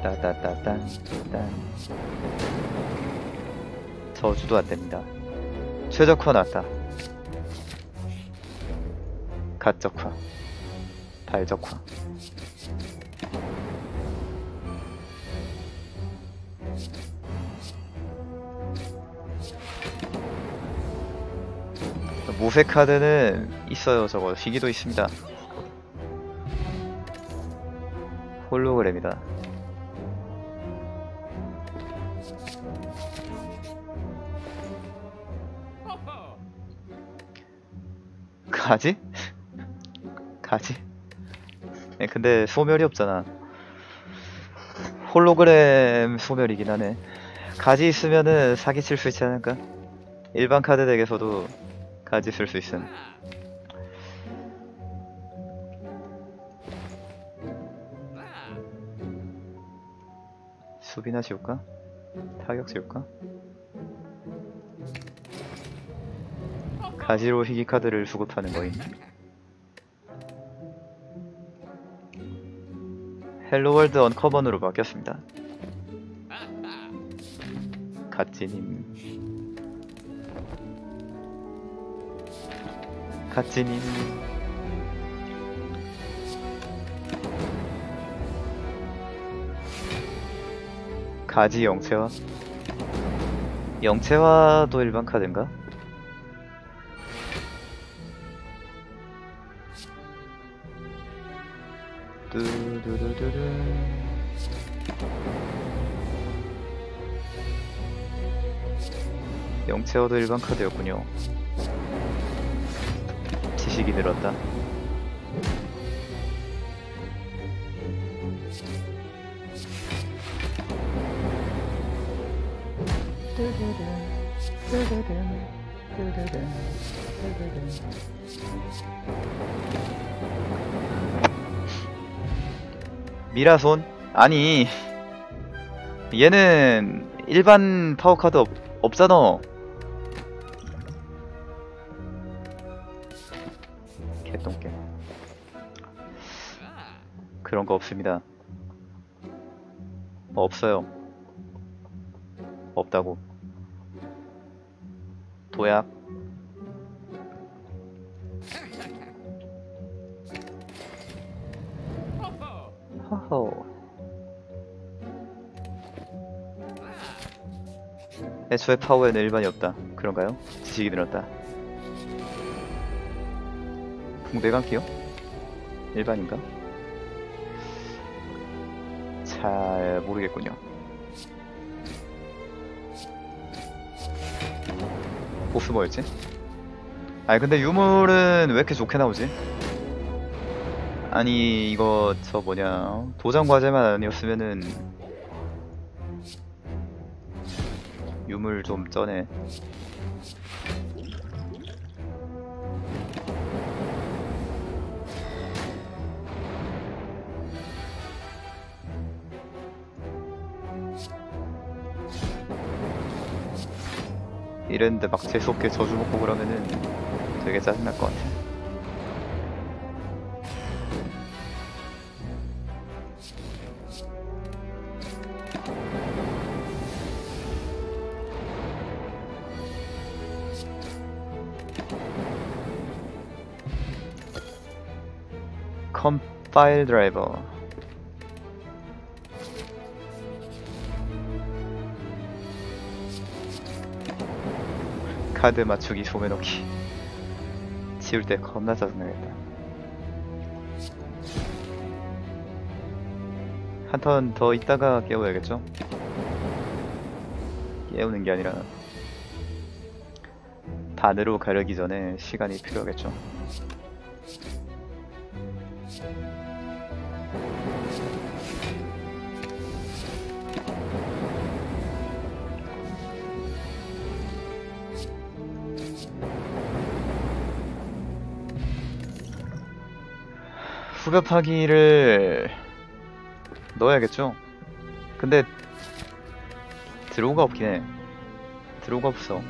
따따따딴 딴. 저주도 안됩니다. 최적화 나왔다. 가적화, 발적화. 무쇠 카드는 있어요. 저거 희귀도 있습니다. 홀로그램이다. 가지? 가지? 네, 근데 소멸이 없잖아. 홀로그램 소멸이긴 하네. 가지 있으면은 사기칠 수 있지 않을까? 일반 카드 덱에서도 가지 쓸 수 있음. 수비나 지울까? 타격 지울까? 가지로 희귀 카드를 수급하는 거임. 헬로월드 언커먼으로 바뀌었습니다. 갓지님, 갓지님. 가지 영체화? 영체화도 일반 카드인가? 뚜두두두두. 영체화도 일반 카드였군요. 지식이 늘었다. 미라손? 아니, 얘는 일반 파워카드 없잖아. 개똥개. 그런 거 없습니다. 없어요. 없다고. 도약. 허허. 애초에 파워에는 일반이 없다. 그런가요? 지식이 늘었다. 붕대감기요? 일반인가? 잘 모르겠군요. 보스 뭐였지? 아니 근데 유물은 왜 이렇게 좋게 나오지? 아니 이거 저 뭐냐 도전 과제만 아니었으면은 유물 좀 쩌네. 이랬는데 막 재수없게 저주 먹고 그러면은 되게 짜증날 것 같아. 컴파일 드라이버. 카드 맞추기 소매넣기. 지울 때 겁나 짜증나겠다. 한 턴 더 있다가 깨워야겠죠? 깨우는 게 아니라 반으로 가르기 전에 시간이 필요하겠죠? 후벼파기를 넣어야겠죠? 근데 드로우가 없긴 해. 드로우가 없어.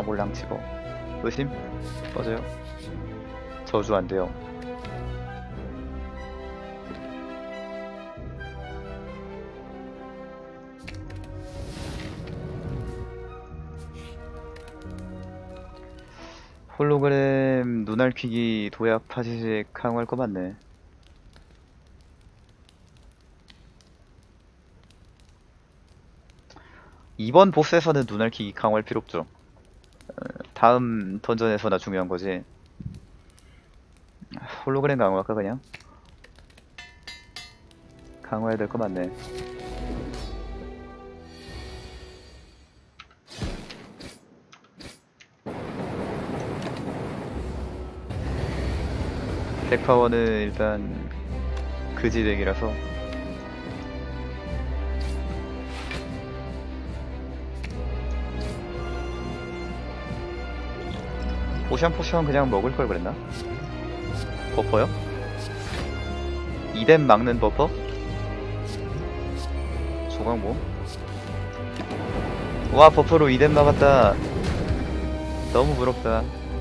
아몰랑 집어. 의심? 꺼져요. 저주 안 돼요. 홀로그램 눈알퀴기 도약 파지식 강화할 거 맞네. 이번 보스에서는 눈알퀴기 강화할 필요 없죠. 다음 던전에서나 중요한 거지. 홀로그램 강화할까 그냥? 강화해야 될 거 맞네. 백파워는 일단 그지덱이라서 포션 그냥 먹을 걸 그랬나? 버퍼요? 이뎀 막는 버퍼? 조광모? 와 버퍼로 이뎀 막았다. 너무 부럽다.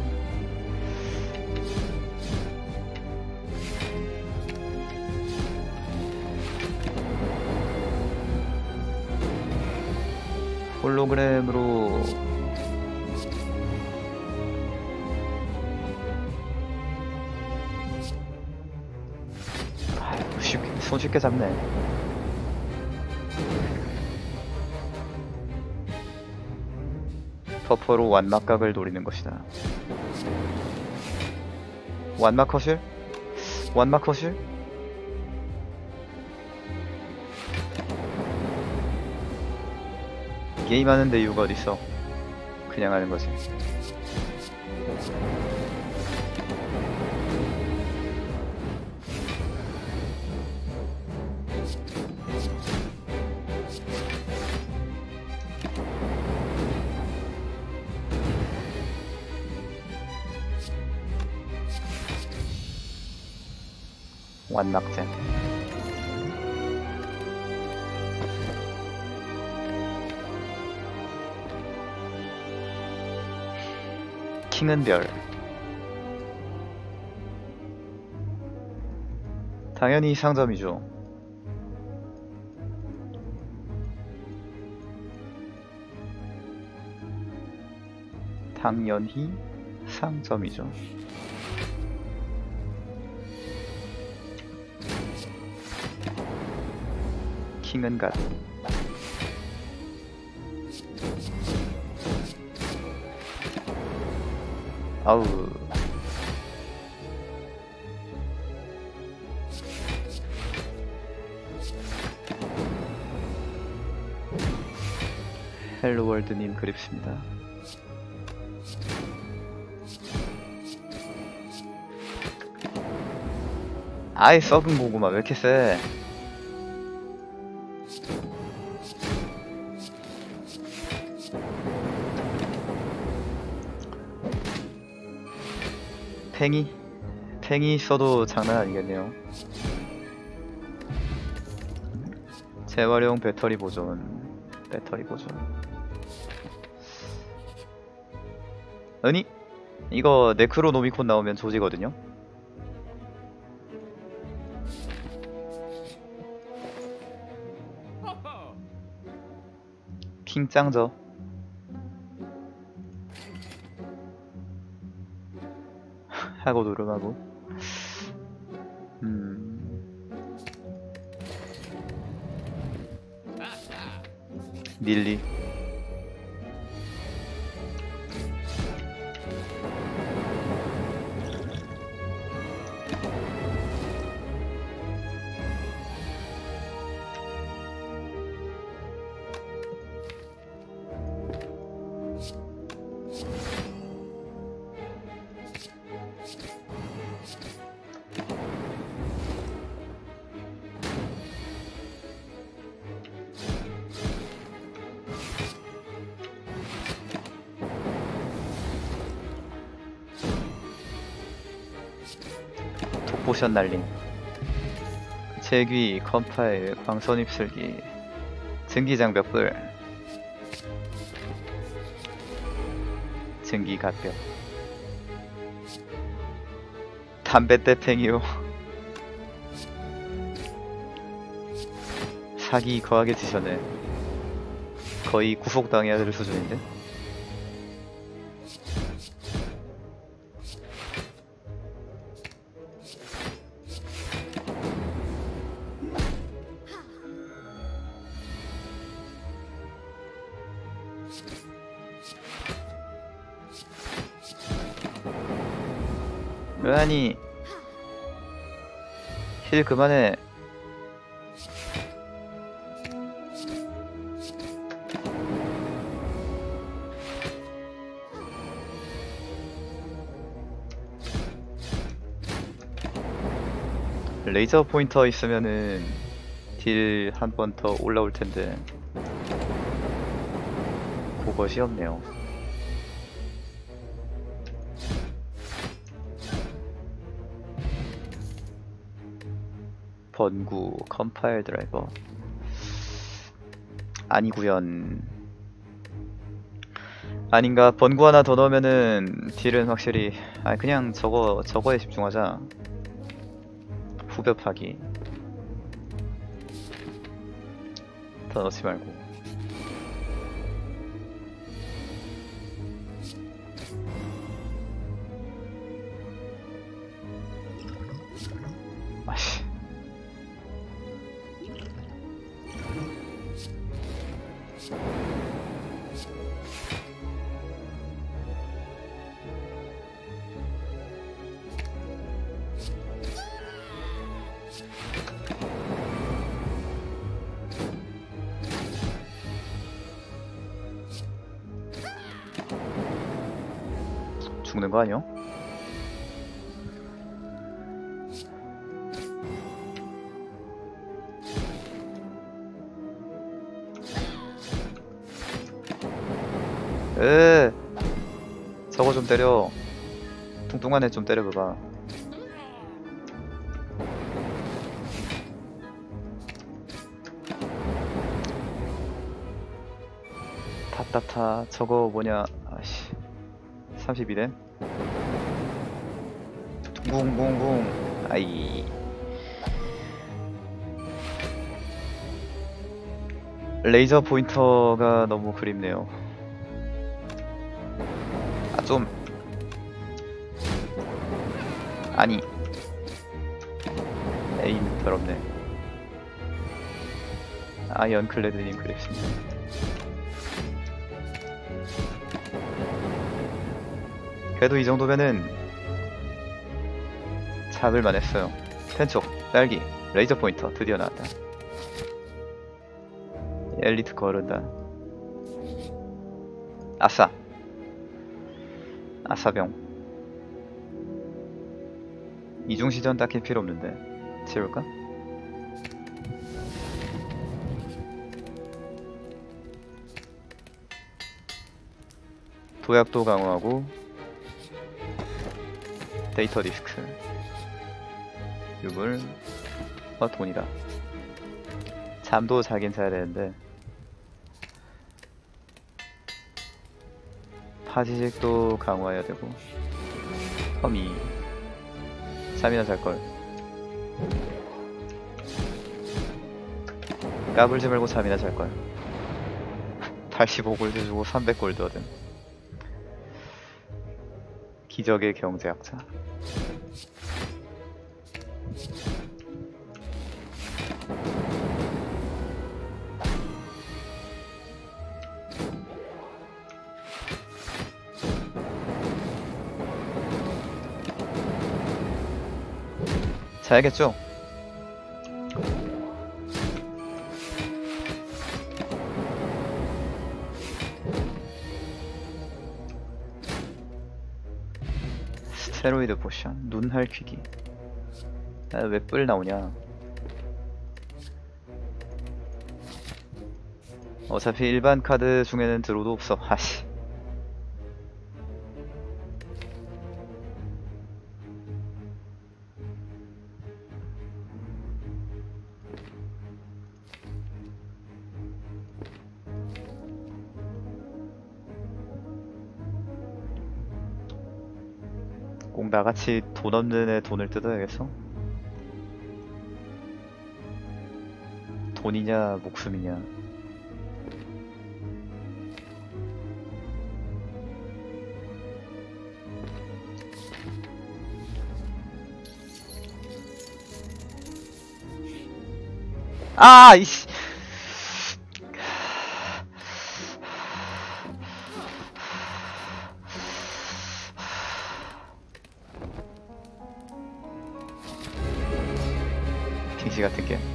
홀로그램으로 손쉽게 잡네. 버퍼로 완막각을 노리는 것이다. 완막허실? 완막허실? 게임하는데 이유가 어딨어. 그냥 하는 거지. 완막잼. 킹은 별. 당연히 상점이죠. 당연히 상점이죠. 킹은 갓. 아우. 헬로월드님 그립습니다. 아이 썩은 고구마 왜 이렇게 세? 팽이 있어도 장난 아니겠네요. 재활용 배터리 보존. 아니 이거 네크로노미콘 나오면 조지거든요. 킹 짱저. 하고 누름하고. 닐리. 독보션 날림. 제귀, 컴파일, 광선 입술기, 증기장 몇 불. 증기 갓벽. 담배 떼팽이요. 사기 거하게 치셨네. 거의 구속당해야 될 수준인데. 아니, 힐 그만해. 레이저 포인터 있으면은 딜 한 번 더 올라올 텐데 그것이 없네요. 번구 컴파일 드라이버 아니구연. 아닌가? 번구 하나 더 넣으면은 딜은 확실히 그냥 저거에 집중하자. 후벼 파기 더 넣지 말고. 아씨. 죽는 거 아니야? 저거 좀 때려. 뚱뚱한 애 좀 때려봐봐. 타타타. 저거 뭐냐. 아씨. 32대 붕붕붕. 아이. 레이저 포인터가 너무 그립네요. 좀 아니 에임 더럽네. 연클레드님 그립습니다. 그래도 이 정도면은 잡을만 했어요. 텐촉, 딸기, 레이저 포인터 드디어 나왔다. 엘리트 거른다. 아싸. 아싸병. 이중시전 딱히 필요 없는데 채울까? 도약도 강화하고 데이터 디스크 유물 돈이다. 잠도 자긴 자야 되는데 파지직도 강화해야 되고 허미 잠이나 잘걸. 까불지 말고 잠이나 잘걸. 85골드 주고 300골드 얻음. 기적의 경제학자. 자야겠죠? 스테로이드 포션, 눈 핥히기. 왜 뿔 나오냐? 어차피 일반 카드 중에는 드로도 없어. 하씨. 꼭 나같이 돈 없는 애 돈을 뜯어야겠어? 돈이냐 목숨이냐. 아 이씨. 빙시 같은 게.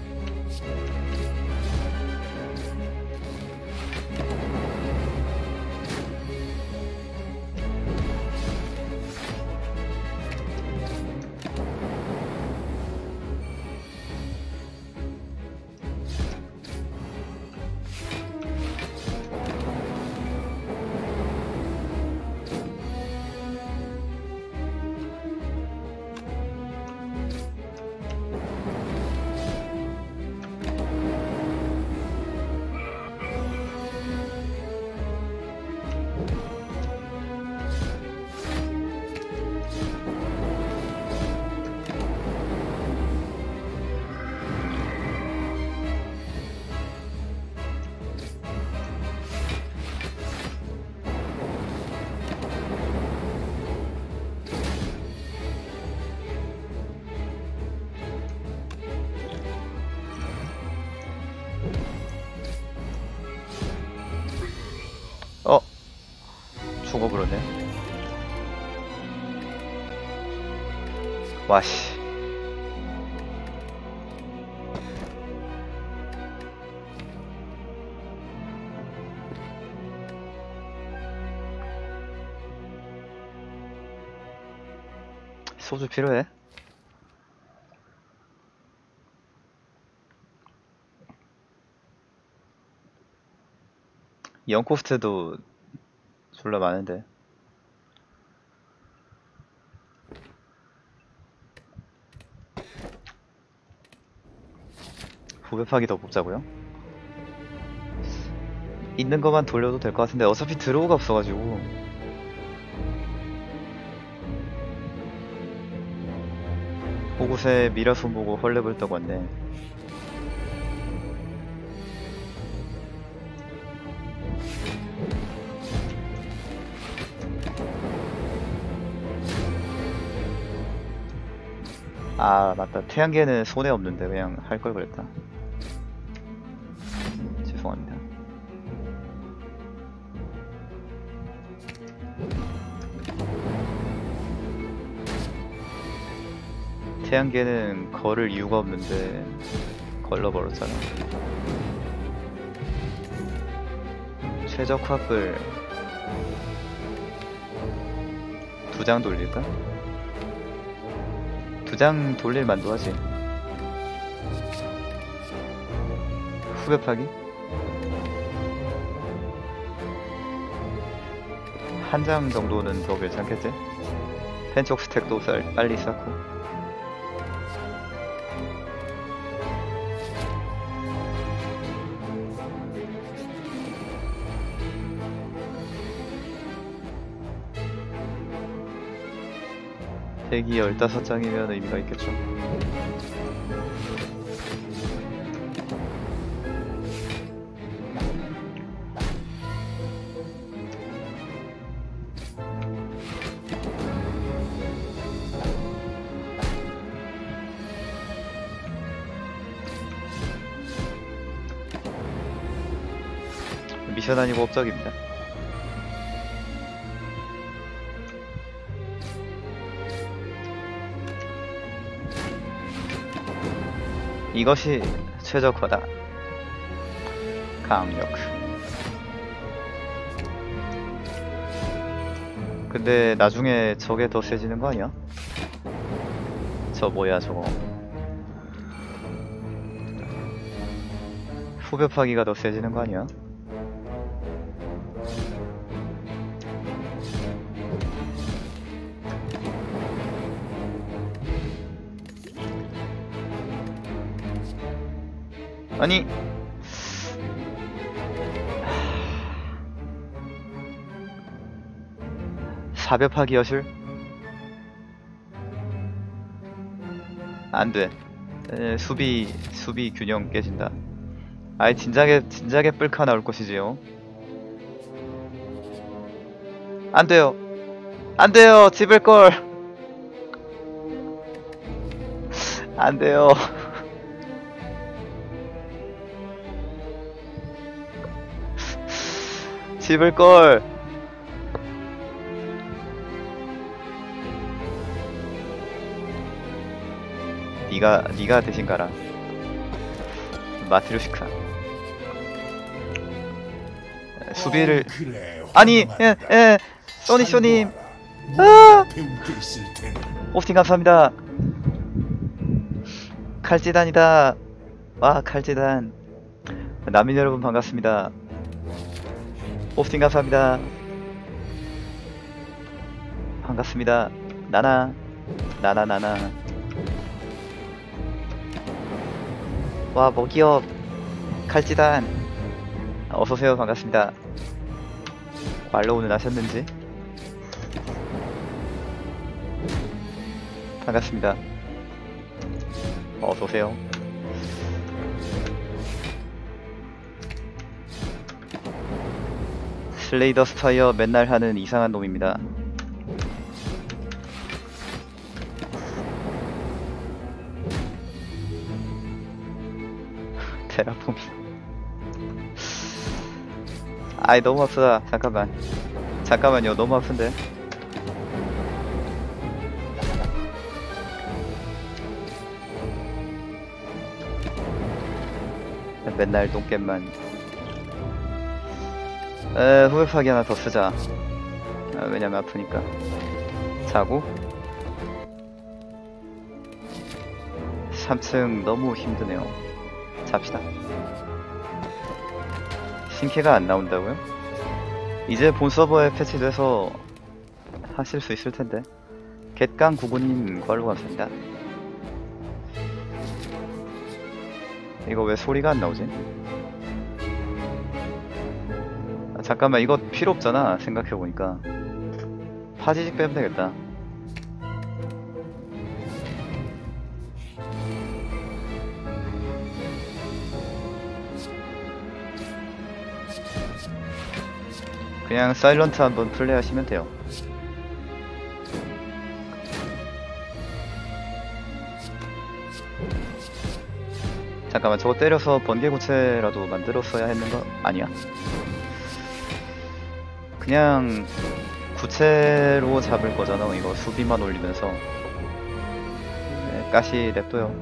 어? 죽어버렸네. 와씨. 소주 필요해? 영코스트도 졸라 많은데. 후배파기 더 뽑자고요? 있는 것만 돌려도 될 것 같은데 어차피 드로우가 없어가지고. 보고새 미라손 보고 헐레벌 떠고 왔네. 아 맞다, 태양계는 손에 없는데 그냥 할 걸 그랬다. 죄송합니다. 태양계는 걸을 이유가 없는데 걸러버렸잖아. 최적 화불 2장 돌릴까? 2장 돌릴 만도 하지. 후배 파기? 한 장 정도는 더 괜찮겠지? 펜촉 스택도 빨리 쌓고. 대기 15장이면 의미가 있겠죠. 미션 아니고 업적입니다. 이것이 최적화다. 강력. 근데 나중에 저게 더 세지는 거 아니야? 저 뭐야 저거. 후배 파기가 더 세지는 거 아니야? 아니 400 파기 여실? 안돼. 수비 균형 깨진다. 아예 진작에 뿔카 나올 것이지요. 안돼요. 안돼요. 집을걸. 안돼요. 집을걸. 니가 대신 가라. 마트료시카. 수비를 아니 써니쇼님 오프팅 감사합니다. 칼지단이다. 와 칼지단. 남인 여러분 반갑습니다. 오프팅 감사합니다. 반갑습니다. 나나 와 먹이업 칼지단 어서오세요. 반갑습니다. 말로우는 하셨는지 반갑습니다. 어서오세요. 슬레이더 스파이어 맨날 하는 이상한 놈입니다. 테라포밍. 아이 너무 아프다. 잠깐만요. 너무 아픈데. 맨날 똥겜만. 후배 파기 하나 더 쓰자. 왜냐면 아프니까. 자고 3층 너무 힘드네요. 잡시다. 신캐가 안 나온다고요? 이제 본 서버에 패치돼서 하실 수 있을 텐데. 갯강 구구님 걸로 감사합니다. 이거 왜 소리가 안 나오지? 아, 잠깐만 이거 필요 없잖아. 생각해보니까 파지직 빼면 되겠다. 그냥 사일런트 한번 플레이하시면 돼요. 잠깐만 저거 때려서 번개구체라도 만들었어야 했는 거 아니야? 그냥 구체로 잡을 거잖아. 이거 수비만 올리면서. 네, 가시 냅둬요.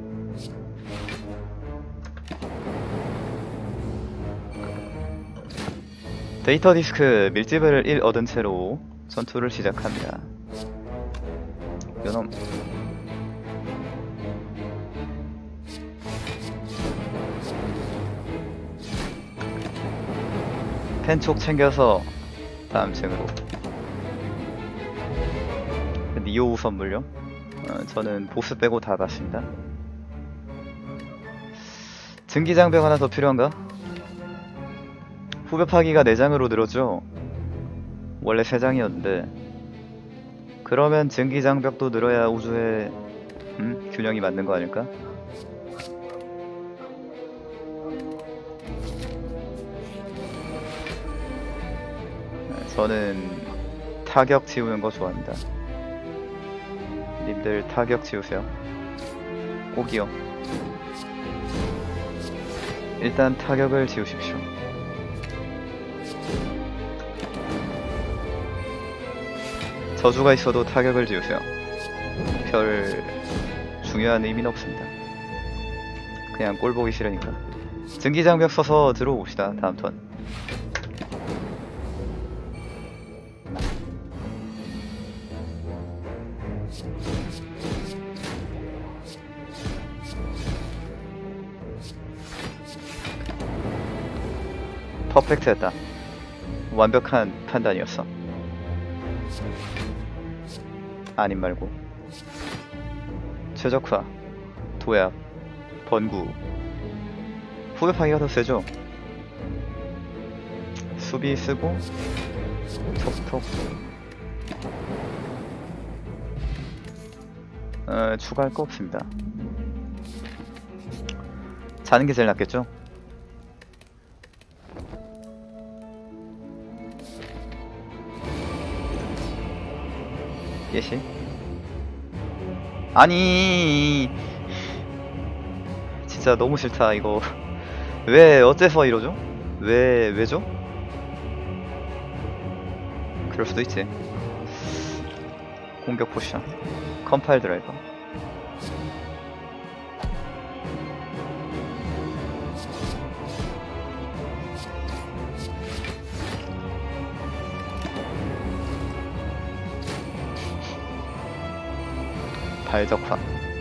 데이터 디스크 밀집을 1 얻은 채로 전투를 시작합니다. 요놈. 펜촉 챙겨서 다음 층으로. 니오우 선물요? 저는 보스 빼고 다 봤습니다. 증기장벽 하나 더 필요한가? 후배 파기가 4장으로 늘었죠? 원래 3장이었는데 그러면 증기장벽도 늘어야 우주의 균형이 맞는 거 아닐까? 저는 타격 지우는 거 좋아합니다. 님들 타격 지우세요. 꼭이요. 일단 타격을 지우십시오. 저주가 있어도 타격을 지우세요. 별 중요한 의미는 없습니다. 그냥 꼴 보기 싫으니까. 증기장벽 써서 들어봅시다. 다음 턴. 퍼펙트했다. 완벽한 판단이었어. 아님 말고. 최적화, 도약, 번구. 후배 파기가 더 세죠? 수비 쓰고 톡톡. 추가할 거 없습니다. 자는 게 제일 낫겠죠? 예시? 아니, 진짜 너무 싫다 이거. 왜 어째서 이러죠? 왜죠? 그럴 수도 있지. 공격 포션, 컴파일 드라이버. 발적화.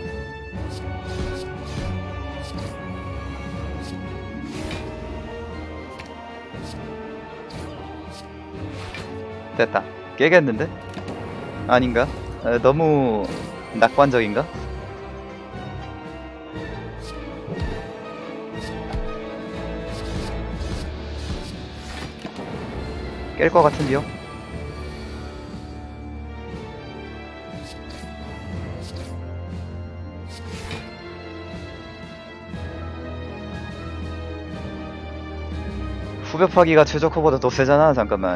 됐다. 깨겠는데? 아닌가? 너무 낙관적인가? 깰 것 같은데요? 후벼파기가 최저커보다 더 세잖아. 잠깐만.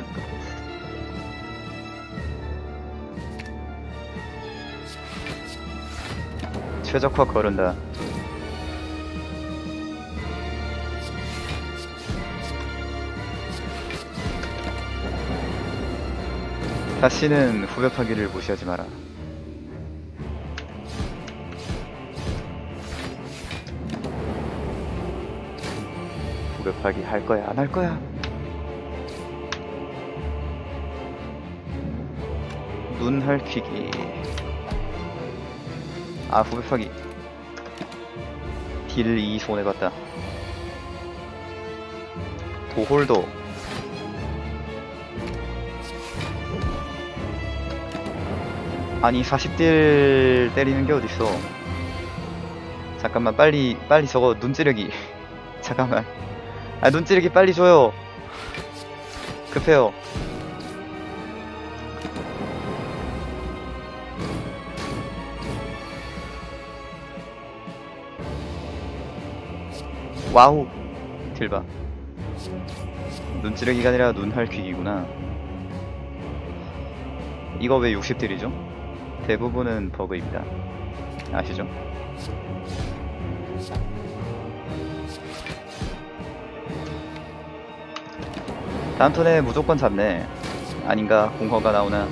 최적화 거른다. 다시는 후벼파기를 무시하지 마라. 후벼파기 할 거야, 안 할 거야? 눈 헐퀴기. 아, 후벼파기. 딜 2 손해봤다. 도홀도. 아니, 40딜 때리는 게 어딨어. 잠깐만, 빨리 저거 눈찌르기. 잠깐만. 아, 눈찌르기 빨리 줘요. 급해요. 와우. 딜봐. 눈찌르기가 아니라 눈헐퀴기구나. 이거 왜 60딜이죠? 대부분은 버그입니다. 아시죠? 다음 턴에 무조건 잡네. 아닌가? 공허가 나오나?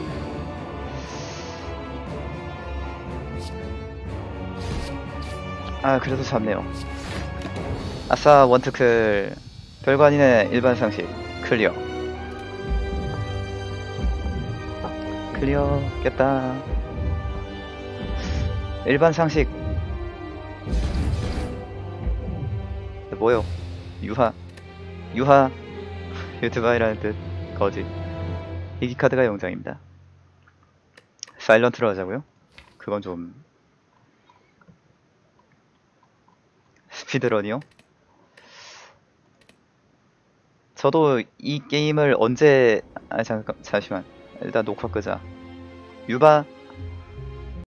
아, 그래도 잡네요. 아싸, 원트클. 별거 아니네. 일반 상식 클리어. 클리어 깼다. 일반 상식. 뭐요? 유하 유튜버이라는 뜻. 거짓. 이기카드가 영장입니다. 사일런트로 하자고요? 그건 좀 스피드런이요? 저도 이 게임을 언제... 잠시만. 일단 녹화 끄자. 유바